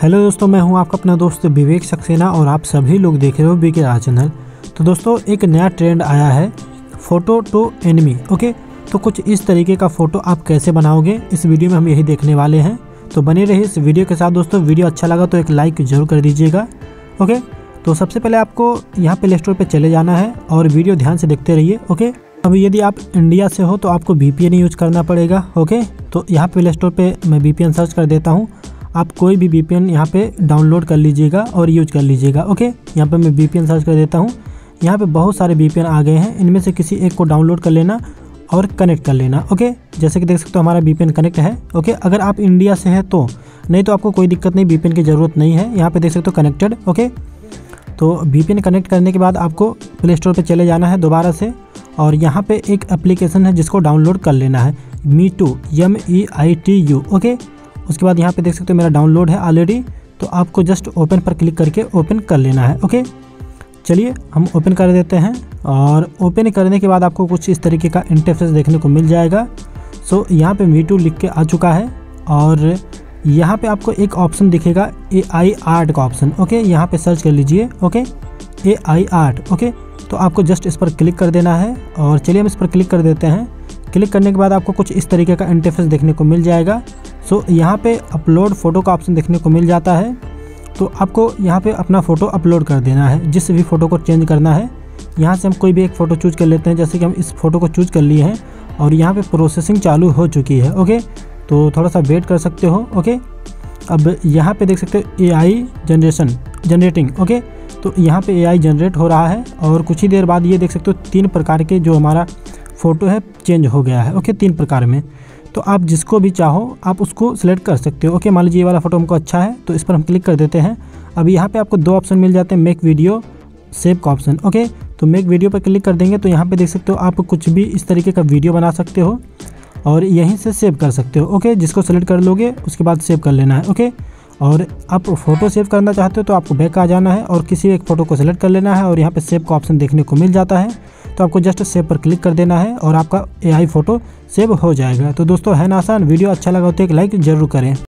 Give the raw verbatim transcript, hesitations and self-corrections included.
Hello दोस्तों, मैं हूं आपका अपना दोस्त विवेक सक्सेना और आप सभी लोग देख रहे हो बीके राज चैनल। तो दोस्तों, एक नया ट्रेंड आया है फ़ोटो टू एनिमी। ओके, तो कुछ इस तरीके का फ़ोटो आप कैसे बनाओगे इस वीडियो में हम यही देखने वाले हैं। तो बने रहिए इस वीडियो के साथ। दोस्तों, वीडियो अच्छा लगा तो एक लाइक ज़रूर कर दीजिएगा। ओके, तो सबसे पहले आपको यहाँ प्ले स्टोर पर चले जाना है और वीडियो ध्यान से देखते रहिए। ओके, अब यदि आप इंडिया से हो तो आपको वी पी एन यूज करना पड़ेगा। ओके, तो यहाँ प्ले स्टोर पे मैं वी पी एन सर्च कर देता हूँ। आप कोई भी वी पी एन यहाँ पे डाउनलोड कर लीजिएगा और यूज कर लीजिएगा। ओके, यहाँ पे मैं वी पी एन सर्च कर देता हूँ। यहाँ पे बहुत सारे वी पी एन आ गए हैं, इनमें से किसी एक को डाउनलोड कर लेना और कनेक्ट कर लेना। ओके, जैसे कि देख सकते हो हमारा वी पी एन कनेक्ट है। ओके, अगर आप इंडिया से हैं तो, नहीं तो आपको कोई दिक्कत नहीं, वी पी एन की ज़रूरत नहीं है। यहाँ पे देख सकते हो कनेक्टेड। ओके, तो वी पी एन कनेक्ट करने के बाद आपको प्ले स्टोर पर चले जाना है दोबारा से, और यहाँ पे एक एप्लीकेशन है जिसको डाउनलोड कर लेना है, Meitu, M E I T U. Okay, उसके बाद यहाँ पे देख सकते हो मेरा डाउनलोड है ऑलरेडी, तो आपको जस्ट ओपन पर क्लिक करके ओपन कर लेना है। ओके, चलिए हम ओपन कर देते हैं, और ओपन करने के बाद आपको कुछ इस तरीके का इंटरफेस देखने को मिल जाएगा। सो यहाँ पे मीटू लिख के आ चुका है, और यहाँ पे आपको एक ऑप्शन दिखेगा ए आई आर्ट का ऑप्शन। ओके, यहाँ पे सर्च कर लीजिए। Okay, A I art. Okay, तो आपको जस्ट इस पर क्लिक कर देना है, और चलिए हम इस पर क्लिक कर देते हैं। क्लिक करने के बाद आपको कुछ इस तरीके का इंटरफेस देखने को मिल जाएगा। सो यहाँ पे अपलोड फ़ोटो का ऑप्शन देखने को मिल जाता है, तो आपको यहाँ पे अपना फ़ोटो अपलोड कर देना है, जिस भी फ़ोटो को चेंज करना है। यहाँ से हम कोई भी एक फ़ोटो चूज कर लेते हैं, जैसे कि हम इस फ़ोटो को चूज कर लिए हैं, और यहाँ पे प्रोसेसिंग चालू हो चुकी है। ओके, तो थोड़ा सा वेट कर सकते हो। ओके, अब यहाँ पे देख सकते हो A I generation generating. Okay, तो यहाँ पे ए आई जनरेट हो रहा है, और कुछ ही देर बाद ये देख सकते हो तीन प्रकार के जो हमारा फ़ोटो है चेंज हो गया है। ओके, तीन प्रकार में, तो आप जिसको भी चाहो आप उसको सिलेक्ट कर सकते हो। ओके, मान लीजिए ये वाला फ़ोटो हमको अच्छा है, तो इस पर हम क्लिक कर देते हैं। अब यहाँ पे आपको दो ऑप्शन मिल जाते हैं, मेक वीडियो, सेव का ऑप्शन। ओके, तो मेक वीडियो पर क्लिक कर देंगे तो यहाँ पे देख सकते हो आप कुछ भी इस तरीके का वीडियो बना सकते हो और यहीं से सेव कर सकते हो। ओके, जिसको सेलेक्ट कर लोगे उसके बाद सेव कर लेना है। ओके, और आप फ़ोटो सेव करना चाहते हो तो आपको बैक आ जाना है और किसी एक फ़ोटो को सेलेक्ट कर लेना है, और यहाँ पे सेव का ऑप्शन देखने को मिल जाता है, तो आपको जस्ट सेव पर क्लिक कर देना है और आपका ए आई फ़ोटो सेव हो जाएगा। तो दोस्तों, है ना आसान। वीडियो अच्छा लगा तो एक लाइक ज़रूर करें।